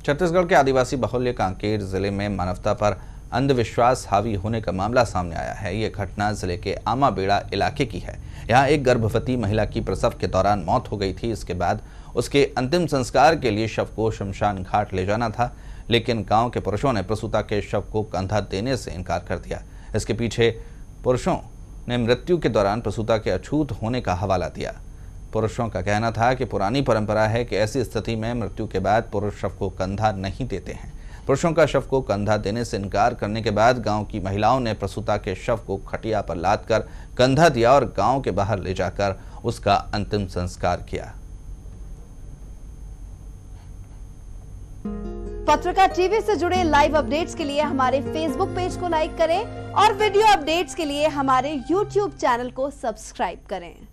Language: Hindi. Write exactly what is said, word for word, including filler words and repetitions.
छत्तीसगढ़ के आदिवासी बहुल्य कांकेर जिले में मानवता पर अंधविश्वास हावी होने का मामला सामने आया है। ये घटना जिले के आमाबेड़ा इलाके की है। यहाँ एक गर्भवती महिला की प्रसव के दौरान मौत हो गई थी। इसके बाद उसके अंतिम संस्कार के लिए शव को शमशान घाट ले जाना था, लेकिन गांव के पुरुषों ने प्रसूता के शव को कंधा देने से इनकार कर दिया। इसके पीछे पुरुषों ने मृत्यु के दौरान प्रसूता के अछूत होने का हवाला दिया। पुरुषों का कहना था कि पुरानी परंपरा है कि ऐसी स्थिति में मृत्यु के बाद पुरुष शव को कंधा नहीं देते हैं। पुरुषों का शव को कंधा देने से इनकार करने के बाद गांव की महिलाओं ने प्रसूता के शव को खटिया पर लाद कर कंधा दिया और गांव के बाहर ले जाकर उसका अंतिम संस्कार किया। पत्रकार टीवी से जुड़े लाइव अपडेट्स के लिए हमारे फेसबुक पेज को लाइक करें और वीडियो अपडेट्स के लिए हमारे यूट्यूब चैनल को सब्सक्राइब करें।